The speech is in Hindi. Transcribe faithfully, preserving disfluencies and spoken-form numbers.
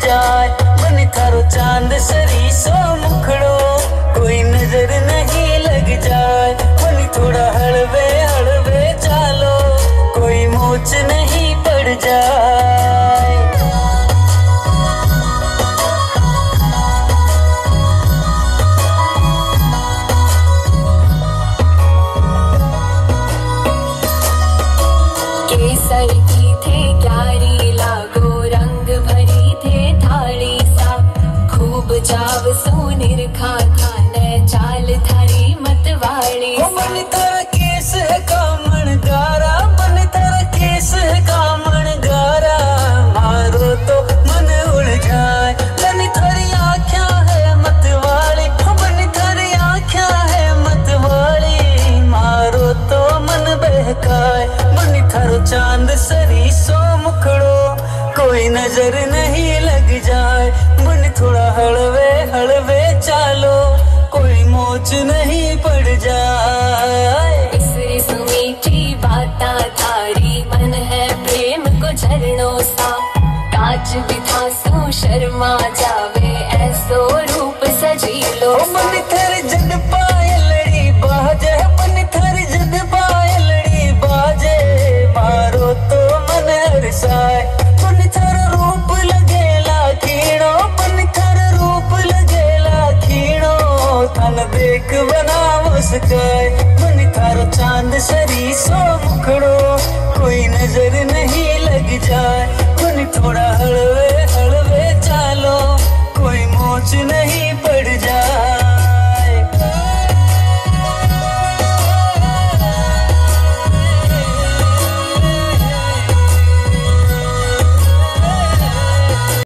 जाए। मन थारो चांद सरी सो मुखड़ो कोई नजर नहीं लग जाए। मन थोड़ा हलवे हलवे चालो कोई मोच नहीं पड़ जाए। केसर की थे क्यारी लागो रंग भरी थे थाली सा। खूब जाव सोनिर खा खाने चाल थारी मतवाली सा। मन थारा केस है कामण गारा, मन थारा केस है कामण गारा। मारो तो मन उड़ जाए। मन थारी आँखियाँ है मतवाली, मन थारी आँखियाँ है मतवाली। मारो तो मन बहकाए। मन थारो चांद सरी सो मुखड़ो कोई नजर नहीं लग जाए। मन थोड़ा हलवे हलवे चालो कोई मोच नहीं पड़ जाए। इस इस मीठी बाता थारी मन है प्रेम को झरनों सा। कांच बिथा सो शर्मा जावे ऐसो रूप सजी लो। मन थारे जद पायलड़ी बाजे, मन थारे जद पायलड़ी बाजे। मारो तो मन हरसाए। मन थारा रूप लगेला खीणो, मन थारा रूप लगेला खीणो। थन देख बना मुस्काए। मन थारो चांद सरी सो मुखड़ो कोई नजर नहीं लग जाए। मन थोड़ा